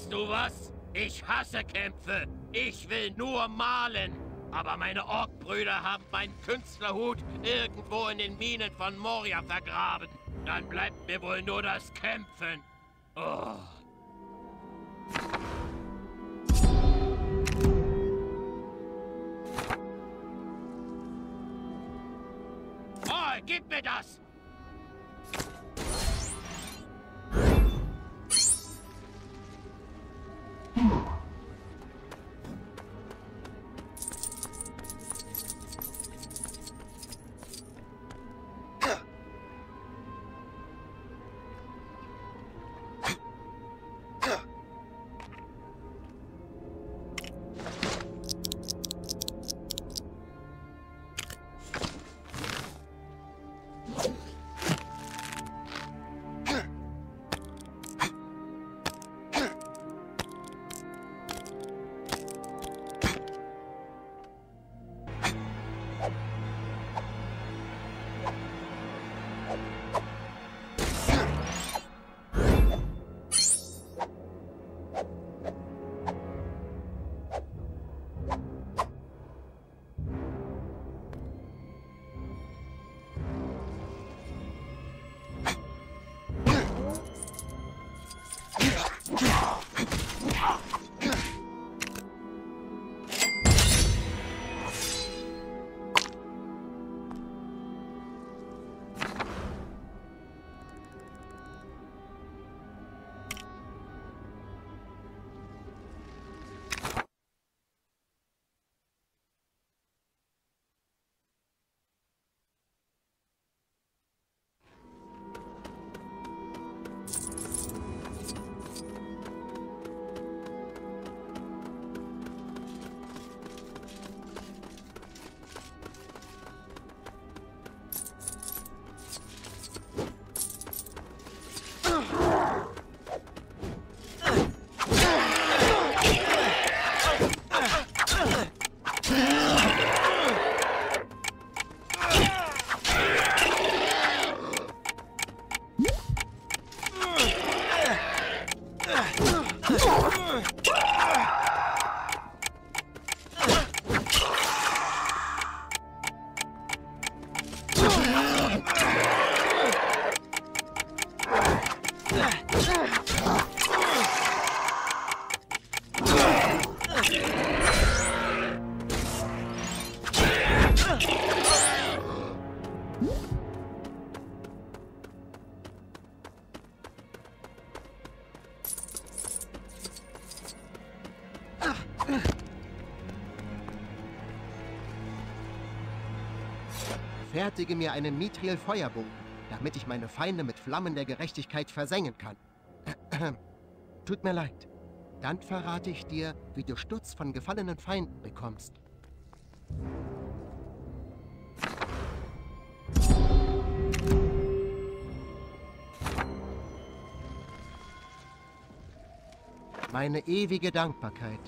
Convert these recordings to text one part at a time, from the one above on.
Weißt du was? Ich hasse Kämpfe. Ich will nur malen. Aber meine Orkbrüder haben meinen Künstlerhut irgendwo in den Minen von Moria vergraben. Dann bleibt mir wohl nur das Kämpfen. Oh. Oh, gib mir das! Fertige mir einen Mithril-Feuerbogen, damit ich meine Feinde mit Flammen der Gerechtigkeit versengen kann. Tut mir leid. Dann verrate ich dir, wie du Stutz von gefallenen Feinden bekommst. Meine ewige Dankbarkeit.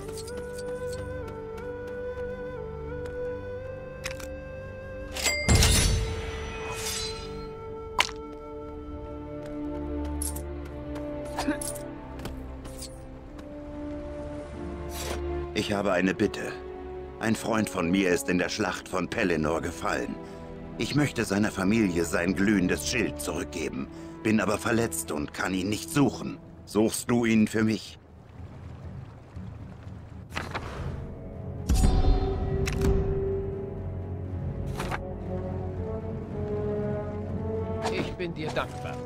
Ich habe eine Bitte. Ein Freund von mir ist in der Schlacht von Pelennor gefallen. Ich möchte seiner Familie sein glühendes Schild zurückgeben, bin aber verletzt und kann ihn nicht suchen. Suchst du ihn für mich? Ich bin dir dankbar.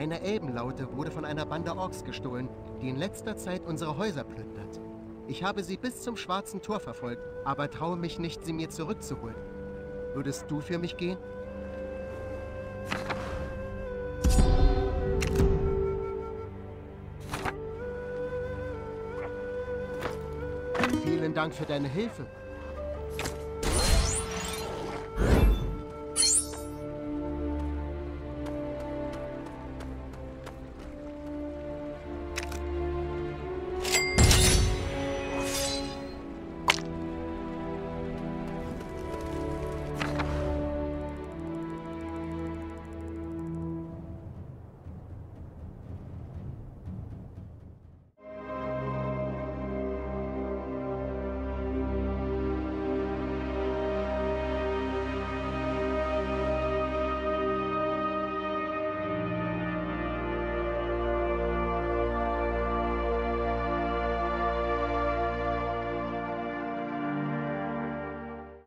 Meine Elbenlaute wurde von einer Bande Orks gestohlen, die in letzter Zeit unsere Häuser plündert. Ich habe sie bis zum Schwarzen Tor verfolgt, aber traue mich nicht, sie mir zurückzuholen. Würdest du für mich gehen? Vielen Dank für deine Hilfe.